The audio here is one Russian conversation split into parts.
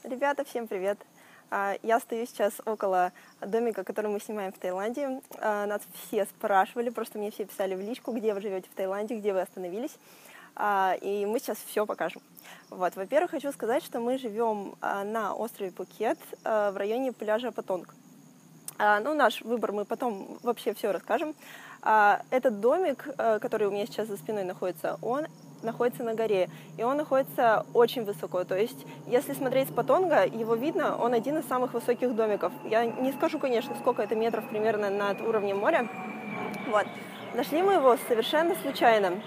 Ребята, всем привет! Я стою сейчас около домика, который мы снимаем в Таиланде. Нас все спрашивали, просто мне все писали в личку, где вы живете в Таиланде, где вы остановились. И мы сейчас все покажем. Вот. Во-первых, хочу сказать, что мы живем на острове Пхукет в районе пляжа Патонг. Ну, наш выбор мы потом вообще все расскажем. Этот домик, который у меня сейчас за спиной находится, он находится на горе, и он находится очень высоко. То есть, если смотреть с Патонга, его видно, он один из самых высоких домиков. Я не скажу, конечно, сколько это метров примерно над уровнем моря. Вот. Нашли мы его совершенно случайно.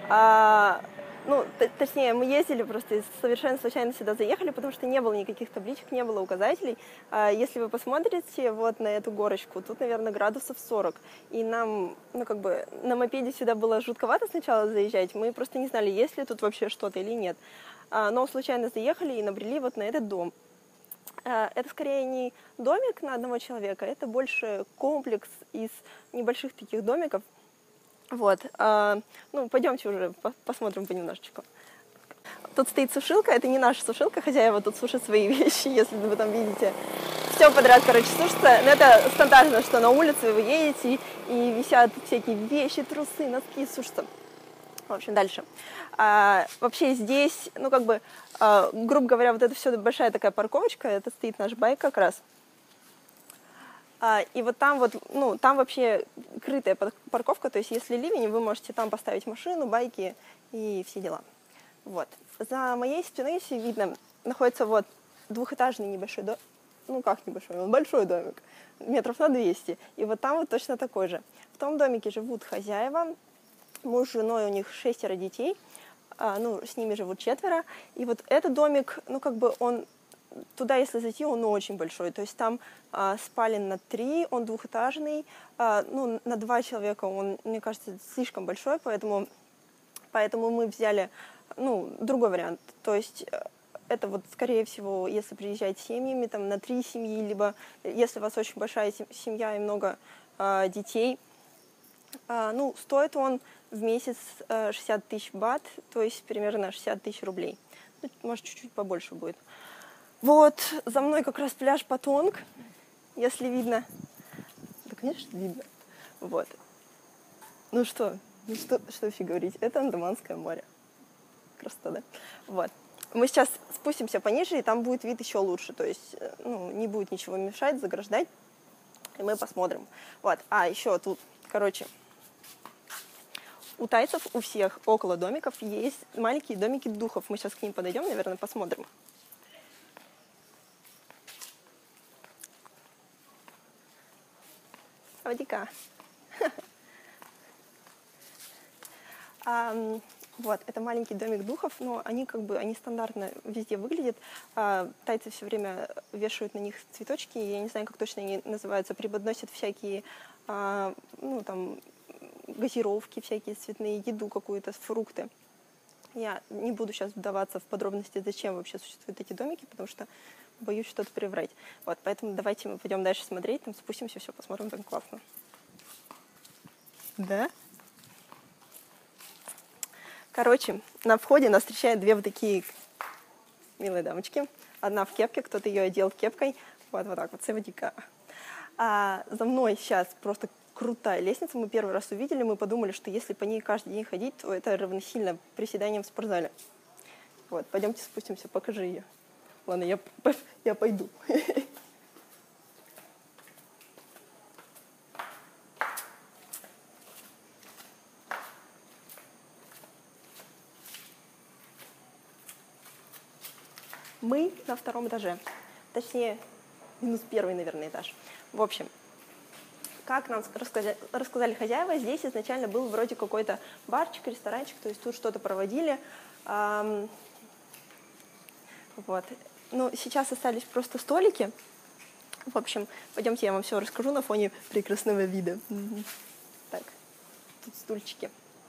Точнее, мы ездили просто и совершенно случайно сюда заехали, потому что не было никаких табличек, не было указателей. Если вы посмотрите вот на эту горочку, тут, наверное, градусов 40. И нам, на мопеде сюда было жутковато сначала заезжать. Мы просто не знали, есть ли тут вообще что-то или нет. Но случайно заехали и набрели вот на этот дом. Это скорее не домик на одного человека, это больше комплекс из небольших таких домиков. Вот, пойдемте уже посмотрим понемножечку. Тут стоит сушилка, это не наша сушилка, хозяева тут сушат свои вещи, если вы там видите. Все подряд, сушится. Но это стандартно, что на улице вы едете и висят всякие вещи, трусы, носки, сушатся. В общем, дальше. Вообще здесь, грубо говоря, вот это все большая такая парковочка, это стоит наш байк как раз. И вот там там вообще крытая парковка, то есть если ливень, вы можете там поставить машину, байки и все дела. Вот. За моей спиной, если видно, находится вот двухэтажный небольшой домик, он большой домик, метров на 200, и вот там вот точно такой же. В том домике живут хозяева, муж с женой, у них 6 детей, с ними живут 4, и вот этот домик, он... Туда, если зайти, он очень большой. То есть там спален на 3, он двухэтажный. На 2 человека он, мне кажется, слишком большой, поэтому мы взяли другой вариант. То есть это вот, скорее всего, если приезжаете семьями, там на 3 семьи, либо если у вас очень большая семья и много детей. Стоит он в месяц 60 тысяч бат, то есть примерно 60 тысяч рублей. Может, чуть-чуть побольше будет. Вот, за мной как раз пляж Патонг, если видно. Да, конечно, видно. Вот. Что вообще говорить? Это Андаманское море. Красота, да? Вот. Мы сейчас спустимся пониже, и там будет вид еще лучше. То есть, не будет ничего мешать, заграждать. И мы посмотрим. Вот. Еще тут, у тайцев, у всех около домиков есть маленькие домики духов. Мы сейчас к ним подойдем, наверное, посмотрим. Водика. Вот, это маленький домик духов, но они они стандартно везде выглядят. Тайцы все время вешают на них цветочки, я не знаю, как точно они называются, преподносят всякие, газировки всякие цветные, еду какую-то, фрукты. Я не буду сейчас вдаваться в подробности, зачем вообще существуют эти домики, потому что боюсь что-то приврать. Вот, поэтому давайте мы пойдем дальше смотреть, там спустимся, все посмотрим, там классно. Да? На входе нас встречают 2 вот такие милые дамочки. Одна в кепке, кто-то ее одел кепкой. Вот так вот, севадика. За мной сейчас просто крутая лестница. Мы первый раз увидели, мы подумали, что если по ней каждый день ходить, то это равносильно приседаниям в спортзале. Вот, пойдемте спустимся, покажи ее. Ладно, я пойду. Мы на 2-м этаже. Точнее, -1, наверное, этаж. В общем, как нам рассказали хозяева, здесь изначально был вроде какой-то барчик, ресторанчик, то есть тут что-то проводили. Вот. Сейчас остались просто столики. В общем, пойдемте, я вам все расскажу на фоне прекрасного вида. Так, тут стульчики.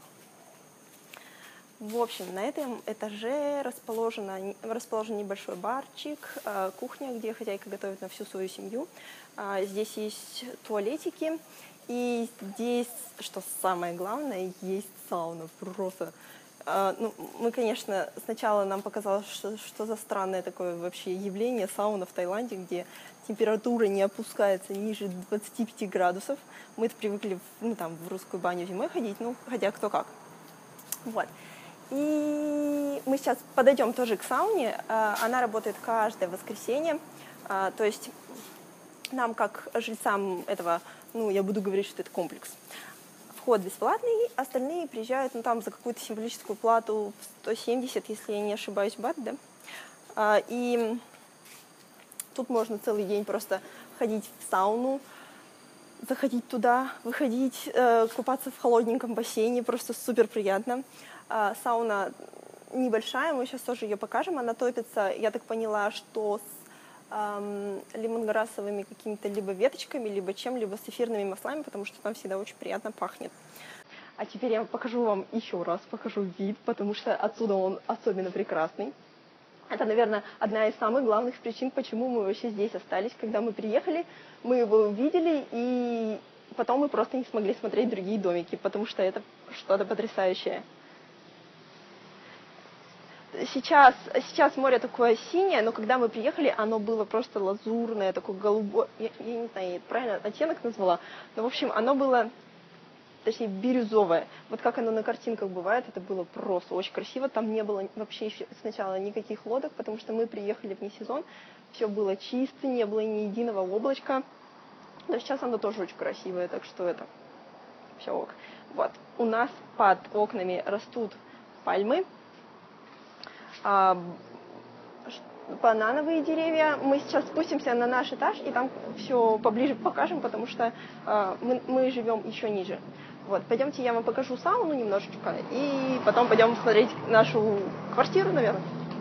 В общем, на этом этаже расположен небольшой барчик, кухня, где хозяйка готовит на всю свою семью. Здесь есть туалетики, и здесь, что самое главное, есть сауна. Просто Ну, мы, конечно, сначала нам показалось, что за странное такое вообще явление сауна в Таиланде, где температура не опускается ниже 25 градусов. Мы-то привыкли, ну, там, в русскую баню зимой ходить, ну, хотя кто как. Вот. И мы сейчас подойдем тоже к сауне. Она работает каждое воскресенье. То есть нам, как жильцам этого, ну, я буду говорить, что это комплекс, вход бесплатный, остальные приезжают, ну, там за какую-то символическую плату 170, если я не ошибаюсь, бат, да. И тут можно целый день просто ходить в сауну, заходить туда, выходить, купаться в холодненьком бассейне, просто супер приятно. Сауна небольшая, мы сейчас тоже ее покажем, она топится, я так поняла, что с лимонграссовыми какими-то либо веточками, либо чем-либо с эфирными маслами, потому что там всегда очень приятно пахнет. А теперь я покажу вам еще раз, покажу вид, потому что отсюда он особенно прекрасный. Это, наверное, одна из самых главных причин, почему мы вообще здесь остались. Когда мы приехали, мы его увидели, и потом мы просто не смогли смотреть другие домики, потому что это что-то потрясающее. Сейчас море такое синее, но когда мы приехали, оно было просто лазурное, такое голубое. Я не знаю, я правильно оттенок назвала, но, в общем, оно было, точнее, бирюзовое. Вот как оно на картинках бывает, это было просто очень красиво. Там не было вообще сначала никаких лодок, потому что мы приехали вне сезон, все было чисто, не было ни единого облачка. Но сейчас оно тоже очень красивое, так что это все ок. Вот, у нас под окнами растут пальмы, банановые деревья. Мы сейчас спустимся на наш этаж и там все поближе покажем, потому что мы живем еще ниже. Вот, пойдемте, я вам покажу сауну немножечко, и потом пойдем смотреть нашу квартиру, наверное.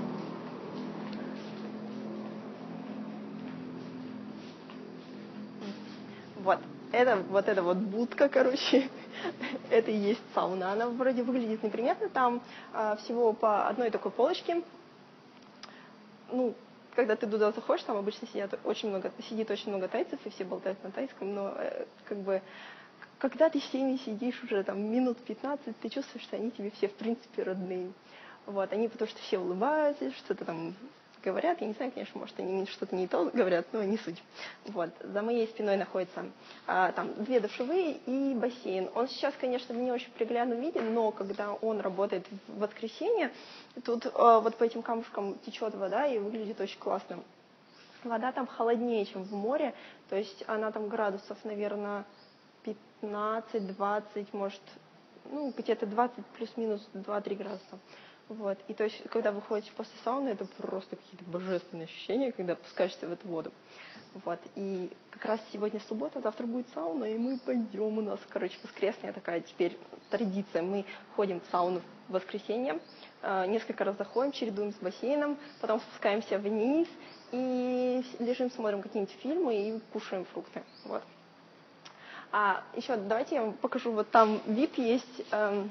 Вот, эта вот будка, короче, это и есть сауна. Она вроде выглядит неприметно, там всего по одной такой полочке. Ну, когда ты туда заходишь, там обычно сидит очень много тайцев, и все болтают на тайском, но как бы когда ты с ними сидишь уже там минут 15, ты чувствуешь, что они тебе все в принципе родные. Вот, они потому что все улыбаются, что-то там говорят, я не знаю, конечно, может, они что-то не то говорят, но не суть. Вот, за моей спиной находится там 2 душевые и бассейн. Он сейчас, конечно, в не очень приглядном виде, но когда он работает в воскресенье, тут вот по этим камушкам течет вода и выглядит очень классно. Вода там холоднее, чем в море, то есть она там градусов, наверное, 15-20, может, ну, где-то 20 плюс-минус 2-3 градуса. Вот. И то есть, когда выходишь после сауны, это просто какие-то божественные ощущения, когда опускаешься в эту воду. Вот. И как раз сегодня суббота, завтра будет сауна, и мы пойдем. У нас, короче, воскресная такая теперь традиция. Мы ходим в сауну в воскресенье, несколько раз заходим, чередуем с бассейном, потом спускаемся вниз и лежим, смотрим какие-нибудь фильмы и кушаем фрукты. Вот. А еще давайте я вам покажу, вот там вид есть,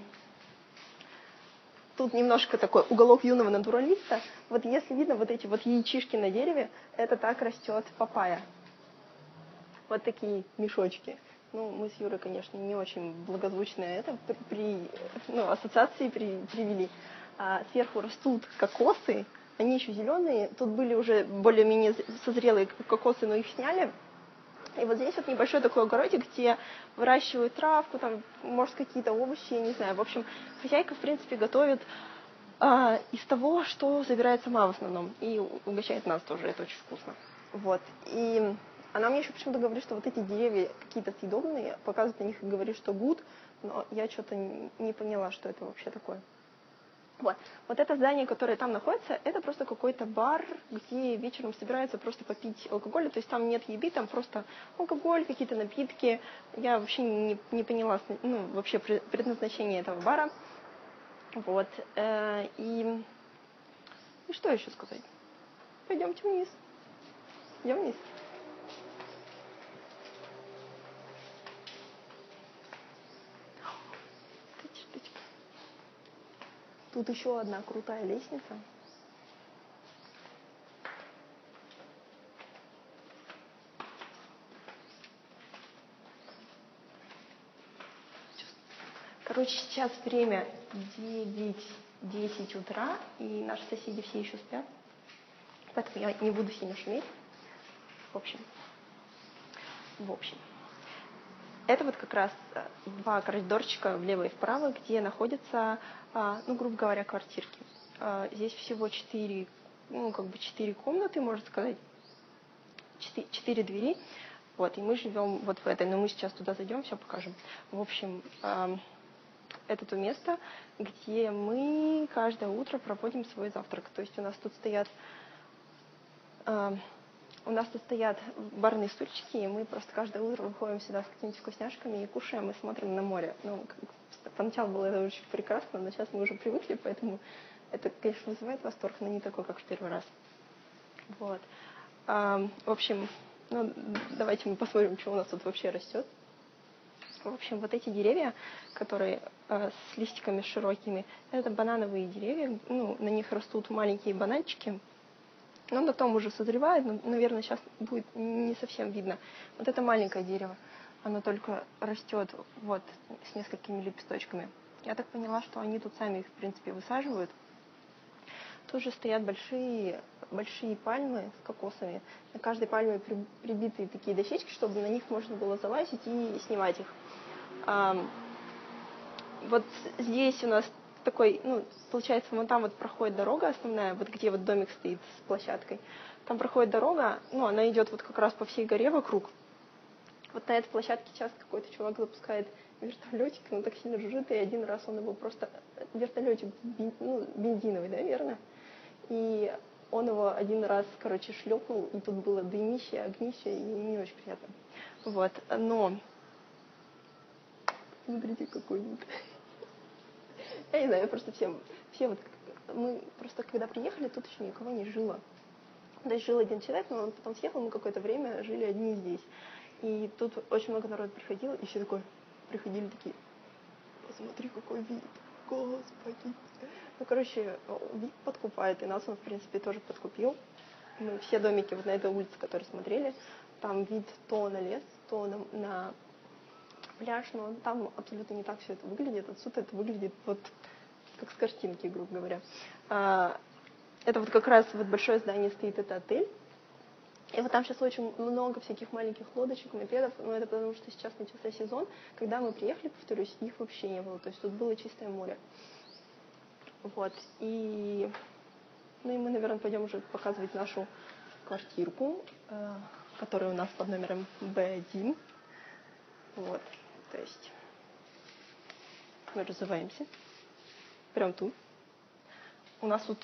тут немножко такой уголок юного натуралиста. Вот если видно вот эти вот яичишки на дереве, это так растет папайя. Вот такие мешочки. Ну, мы с Юрой, конечно, не очень благозвучно это ассоциации привели. Сверху растут кокосы, они еще зеленые. Тут были уже более-менее созрелые кокосы, но их сняли. И вот здесь вот небольшой такой огородик, где выращивают травку, там, может, какие-то овощи, я не знаю. В общем, хозяйка, в принципе, готовит из того, что забирает сама в основном. И угощает нас тоже, это очень вкусно. Вот. И она мне еще почему-то говорит, что вот эти деревья какие-то съедобные, показывает на них и говорит, что гуд, но я что-то не поняла, что это вообще такое. Вот это здание, которое там находится, это просто какой-то бар, где вечером собираются просто попить алкоголь. То есть там нет еды, там просто алкоголь, какие-то напитки. Я вообще не поняла вообще предназначение этого бара. Вот. И что еще сказать? Пойдемте вниз. Идем вниз. Тут еще одна крутая лестница. Короче, сейчас время 9-10 утра, и наши соседи все еще спят, поэтому я не буду сильно шуметь. В общем. Это вот как раз два коридорчика влево и вправо, где находятся, грубо говоря, квартирки. Здесь всего 4 комнаты, можно сказать, 4 двери. Вот, и мы живем вот в этой, но мы сейчас туда зайдем, все покажем. В общем, это то место, где мы каждое утро проводим свой завтрак. То есть у нас тут стоят барные стульчики, и мы просто каждое утро выходим сюда с какими-нибудь вкусняшками и кушаем, и смотрим на море. Поначалу было это очень прекрасно, но сейчас мы уже привыкли, поэтому это, конечно, вызывает восторг, но не такой, как в первый раз. Вот. В общем, давайте мы посмотрим, что у нас тут вообще растет. В общем, вот эти деревья, которые с листиками широкими, это банановые деревья, на них растут маленькие бананчики. Но потом уже созревает, но, наверное, сейчас будет не совсем видно. Вот это маленькое дерево, оно только растет вот с несколькими лепесточками. Я так поняла, что они тут сами их, в принципе, высаживают. Тут же стоят большие пальмы с кокосами. На каждой пальме прибиты такие дощечки, чтобы на них можно было залазить и снимать их. Вот здесь у нас такой, получается, вон там вот проходит дорога основная, вот где вот домик стоит с площадкой. Там проходит дорога, она идет вот как раз по всей горе вокруг. Вот на этой площадке часто какой-то чувак запускает вертолетик, он так сильно жужжит, и один раз он его просто... Вертолетик бензиновый, да, верно? И он его один раз, шлепнул, и тут было дымище, огнище, и не очень приятно. Вот, но... Смотрите, какой-нибудь... Я не знаю, мы просто когда приехали, тут еще никого не жило. То есть жил один человек, но он потом съехал, мы какое-то время жили одни здесь. И тут очень много народу приходило, и все приходили такие: посмотри, какой вид, господи. Вид подкупает, и нас он, в принципе, тоже подкупил. Мы все домики вот на этой улице, которые смотрели, там вид то на лес, то на пляж, но там абсолютно не так все это выглядит. Отсюда это выглядит вот как с картинки, грубо говоря. Это вот как раз вот большое здание стоит, это отель. И вот там сейчас очень много всяких маленьких лодочек, мопедов, но это потому, что сейчас начался сезон. Когда мы приехали, повторюсь, их вообще не было. То есть тут было чистое море. Вот. И мы, наверное, пойдем уже показывать нашу квартирку, которая у нас под номером B1. Вот. То есть мы разуваемся. Прям тут. У нас тут...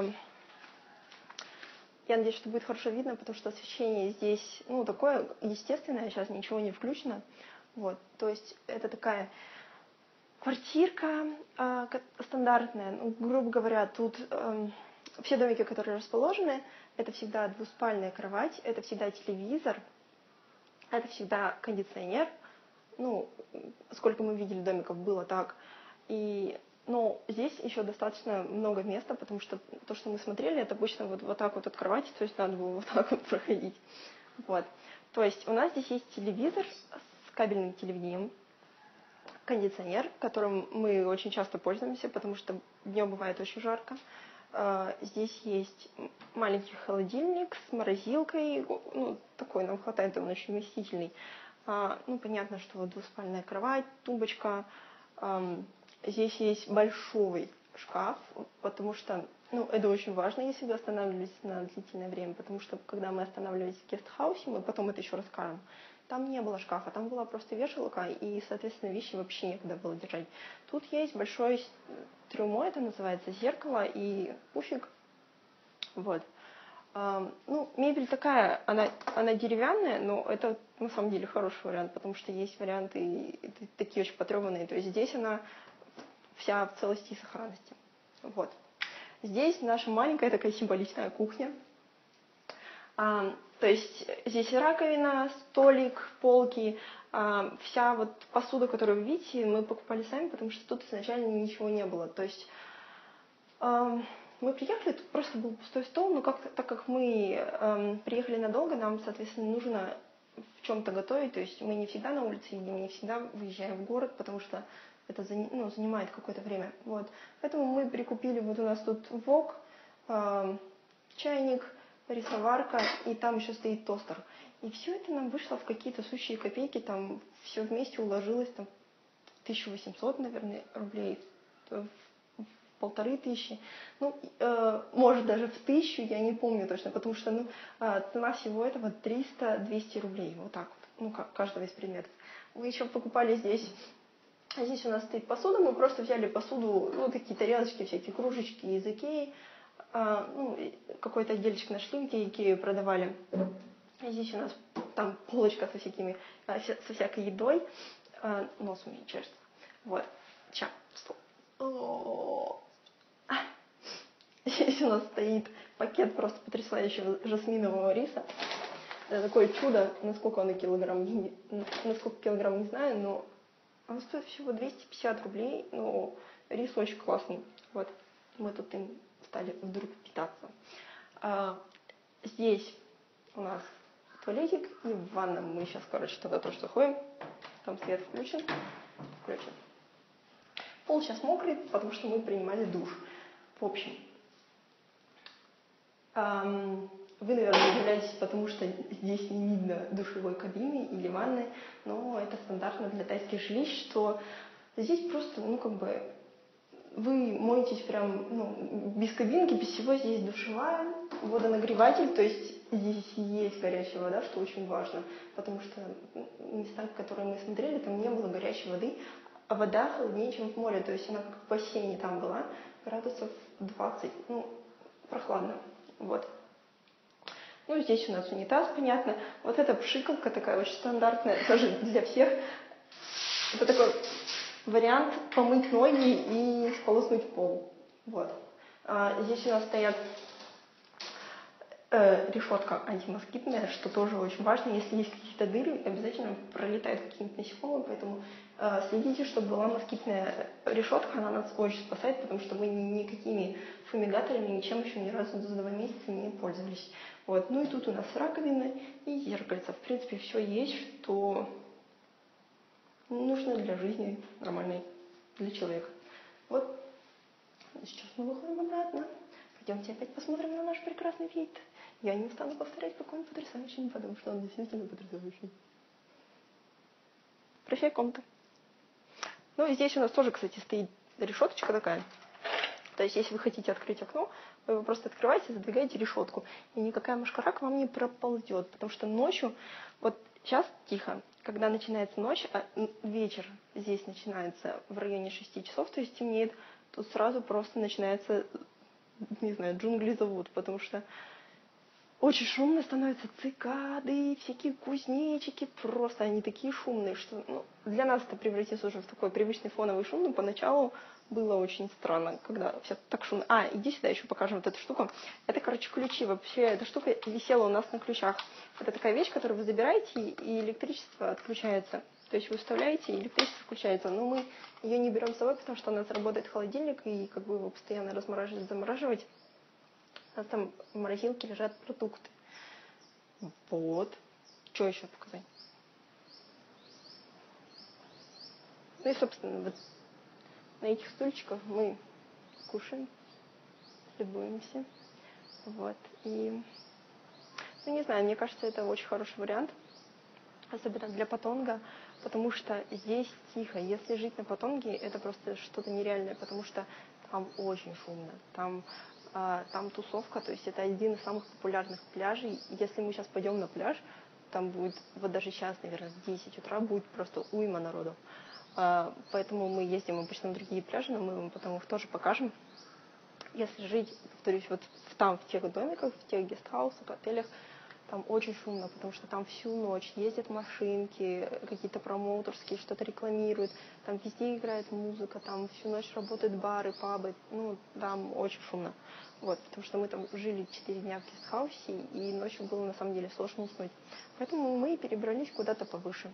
Я надеюсь, что будет хорошо видно, потому что освещение здесь, такое естественное, сейчас ничего не включено. Вот, то есть это такая квартирка стандартная. Грубо говоря, тут все домики, которые расположены, это всегда двуспальная кровать, это всегда телевизор, это всегда кондиционер. Сколько мы видели домиков, было так. Но здесь еще достаточно много места, потому что то, что мы смотрели, это обычно вот так вот от кровати, то есть надо было вот так вот проходить. Вот. То есть у нас здесь есть телевизор с кабельным телевидением, кондиционер, которым мы очень часто пользуемся, потому что днем бывает очень жарко. Здесь есть маленький холодильник с морозилкой, такой нам хватает, он очень вместительный. Понятно, что вот двуспальная кровать, тумбочка. Здесь есть большой шкаф, потому что, это очень важно, если вы останавливаетесь на длительное время, потому что, когда мы останавливались в гестхаусе, мы потом это еще расскажем, там не было шкафа, там была просто вешалка, и, соответственно, вещи вообще некуда было держать. Тут есть большой трюмо, это называется, зеркало и пуфик. Вот. Мебель такая, она деревянная, но это на самом деле хороший вариант, потому что есть варианты такие очень потрепанные. То есть здесь она вся в целости и сохранности. Вот. Здесь наша маленькая такая символичная кухня. То есть здесь раковина, столик, полки, вся вот посуда, которую вы видите, мы покупали сами, потому что тут изначально ничего не было. То есть мы приехали, тут просто был пустой стол, но так как мы приехали надолго, нам, соответственно, нужно в чем-то готовить. То есть мы не всегда на улице едим, не всегда выезжаем в город, потому что это занимает какое-то время. Вот. Поэтому мы прикупили, вот у нас тут вок, чайник, рисоварка, и там еще стоит тостер. И все это нам вышло в какие-то сущие копейки, там все вместе уложилось там, в 1800, наверное, рублей, в 1500. Ну, может, даже в 1000, я не помню точно, потому что цена всего этого 300-200 рублей, вот так вот, каждого из предметов. Мы еще покупали здесь у нас стоит посуда, мы просто взяли посуду, такие тарелочки, всякие кружечки из Икеи, какой-то отдельчик нашли, где Икею продавали. Здесь у нас там полочка со всякой едой, нос у меня чешется. Вот, сейчас, стоп. Здесь у нас стоит пакет просто потрясающего жасминового риса. Это такое чудо, насколько килограмм не знаю, но он стоит всего 250 рублей, но рис очень классный. Вот, мы тут им стали вдруг питаться. Здесь у нас туалетик, и в ванну мы сейчас, туда тоже заходим. Там свет включен. Пол сейчас мокрый, потому что мы принимали душ. В общем, вы, наверное, удивляетесь, потому что здесь не видно душевой кабины или ванны, но это стандартно для тайских жилищ, что здесь просто, вы моетесь прям, без кабинки, без всего. Здесь душевая, водонагреватель, то есть здесь есть горячая вода, что очень важно, потому что места, которые мы смотрели, там не было горячей воды, а вода холоднее, чем в море, то есть она как в бассейне там была, градусов 20, прохладно, вот. Здесь у нас унитаз, понятно. Вот эта пшикалка такая очень стандартная, тоже для всех. Это такой вариант помыть ноги и сполоснуть пол. Вот. Здесь у нас стоят решетка антимоскитная, что тоже очень важно. Если есть какие-то дыры, обязательно пролетают какие-нибудь насекомые, поэтому следите, чтобы была москитная решетка, она нас очень спасает, потому что мы никакими фумигаторами, ничем еще ни разу за 2 месяца не пользовались. Вот. И тут у нас раковина и зеркальце. В принципе, все есть, что нужно для жизни нормальной, для человека. Вот. Сейчас мы выходим обратно. Пойдемте опять посмотрим на наш прекрасный вид. Я не устану повторять, какой он потрясающий, потому что он действительно потрясающий. Прощай, комната. Здесь у нас тоже, кстати, стоит решеточка такая. То есть, если вы хотите открыть окно, вы его просто открываете, задвигаете решетку. И никакая мошкара к вам не проползет. Потому что ночью, вот сейчас тихо, когда начинается ночь, а вечер здесь начинается в районе 6 часов, то есть темнеет, тут сразу просто начинается, не знаю, джунгли зовут, потому что очень шумно становятся цикады, всякие кузнечики, просто они такие шумные, что для нас это превратится уже в такой привычный фоновый шум, но поначалу было очень странно, когда все так шумно. Иди сюда, еще покажем вот эту штуку. Это, ключи. Вообще, эта штука висела у нас на ключах. Это такая вещь, которую вы забираете, и электричество отключается. То есть вы вставляете, и электричество включается. Но мы ее не берем с собой, потому что у нас работает холодильник, и его постоянно размораживать, замораживать. У нас там в морозилке лежат продукты. Вот. Что еще показать? И, собственно, вот на этих стульчиках мы кушаем, любуемся. Вот. И, не знаю, мне кажется, это очень хороший вариант, особенно для Патонга, потому что здесь тихо. Если жить на Патонге, это просто что-то нереальное, потому что там очень шумно. Там тусовка, то есть это один из самых популярных пляжей. Если мы сейчас пойдем на пляж, там будет, вот даже сейчас, наверное, в 10 утра будет просто уйма народу. Поэтому мы ездим обычно на другие пляжи, но мы вам потом их тоже покажем. Если жить, повторюсь, вот в тех домиках, в тех гестхаусах, отелях, там очень шумно, потому что там всю ночь ездят машинки, какие-то промоутерские, что-то рекламируют, там везде играет музыка, там всю ночь работают бары, пабы, там очень шумно. Вот, потому что мы там жили 4 дня в гестхаусе, и ночью было на самом деле сложно уснуть. Поэтому мы перебрались куда-то повыше.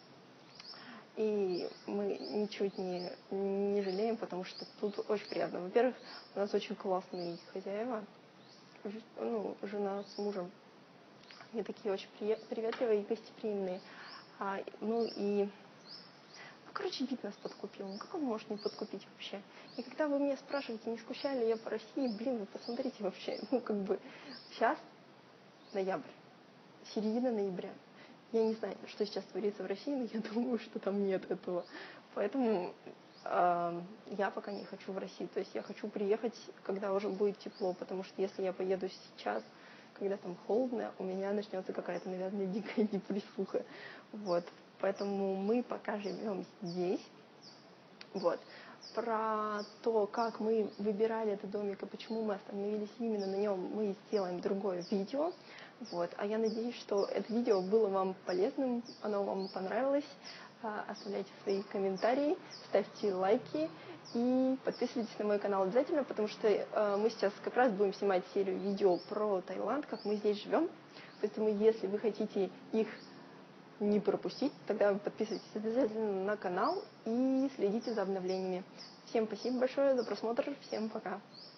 И мы ничуть не жалеем, потому что тут очень приятно. Во-первых, у нас очень классные хозяева, жена с мужем. Они такие очень приветливые и гостеприимные. И в короче, вид нас подкупил. Ну, как он может не подкупить вообще? И когда вы меня спрашиваете, не скучаю ли я по России, блин, вы посмотрите вообще. Ну, как бы, сейчас ноябрь, середина ноября. Я не знаю, что сейчас творится в России, но я думаю, что там нет этого. Поэтому я пока не хочу в Россию. То есть я хочу приехать, когда уже будет тепло, потому что если я поеду сейчас, когда там холодно, у меня начнется какая-то, наверное, дикая депрессуха. Вот. Поэтому мы пока живем здесь. Вот. Про то, как мы выбирали этот домик и почему мы остановились именно на нем, мы сделаем другое видео. Вот. А я надеюсь, что это видео было вам полезным, оно вам понравилось. Оставляйте свои комментарии, ставьте лайки и подписывайтесь на мой канал обязательно, потому что мы сейчас как раз будем снимать серию видео про Таиланд, как мы здесь живем. Поэтому если вы хотите их не пропустить, тогда подписывайтесь обязательно на канал и следите за обновлениями. Всем спасибо большое за просмотр, всем пока!